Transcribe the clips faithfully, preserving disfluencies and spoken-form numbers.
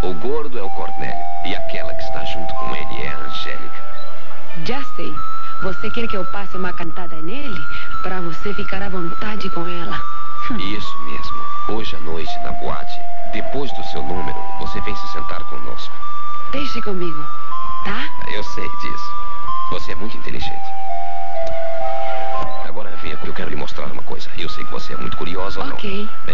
O gordo é o Cornélio. E aquela que está junto com ele é a Angélica. Já sei. Você quer que eu passe uma cantada nele? Pra você ficar à vontade com ela. Isso mesmo. Hoje à noite, na boate, depois do seu número, você vem se sentar conosco. Deixe comigo, tá? Eu sei disso. Você é muito inteligente. Agora venha, eu quero lhe mostrar uma coisa. Eu sei que você é muito curiosa ou não. Ok. Vem.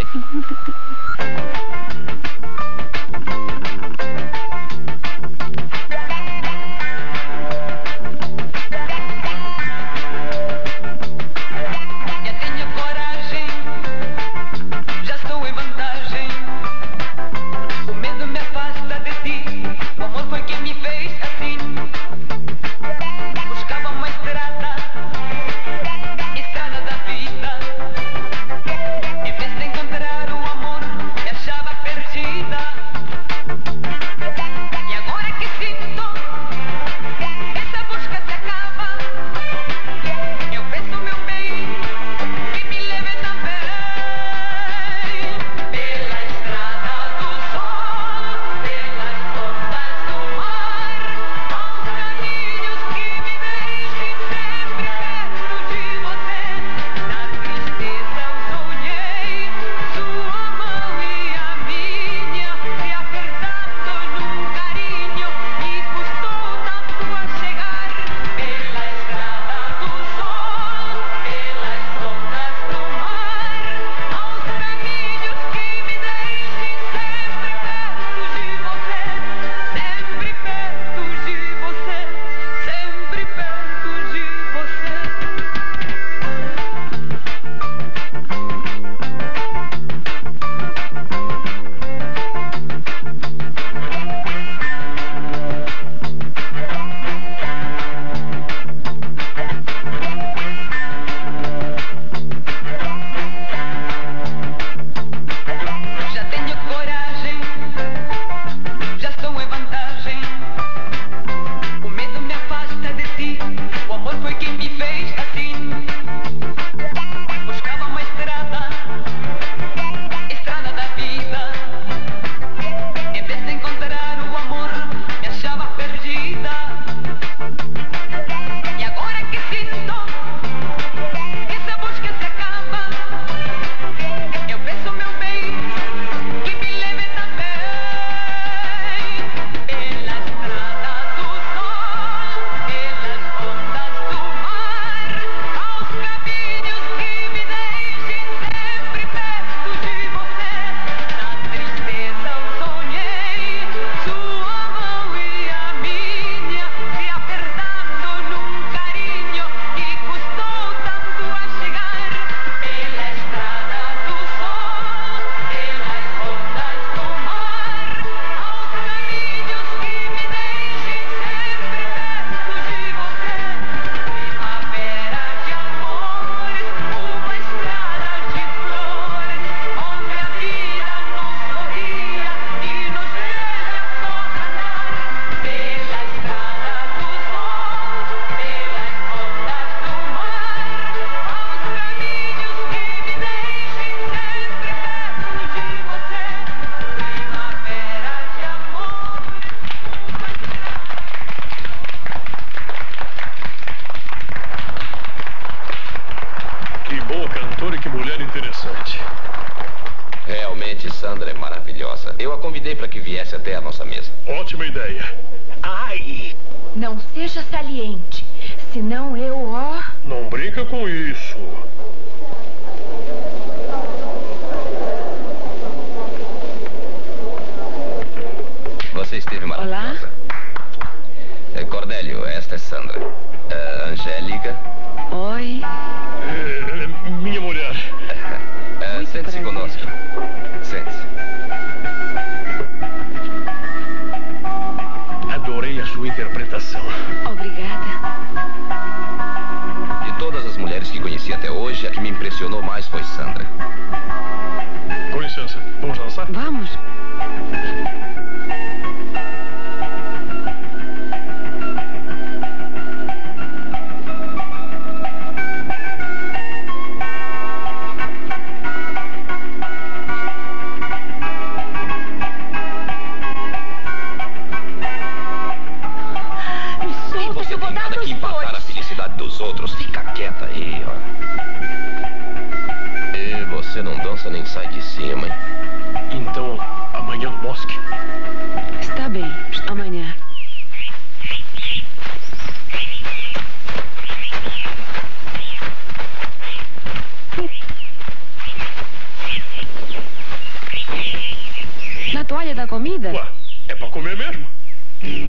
Sandra é maravilhosa. Eu a convidei para que viesse até a nossa mesa. Ótima ideia. Ai! Não seja saliente, senão eu, ó... Não brinca com isso. Você esteve maravilhosa. Olá. Cornélio, esta é Sandra. Uh, Angélica. Oi. É, minha mulher. Uh, Sente-se conosco. Sente-se. Adorei a sua interpretação. Obrigada. De todas as mulheres que conheci até hoje, a que me impressionou mais foi Sandra. Com licença, vamos dançar? Vamos. os outros. Fica quieta aí, ó. E você não dança nem sai de cima, hein? Então, amanhã no bosque. Está bem, amanhã. Na toalha da comida? Ué, é pra comer mesmo?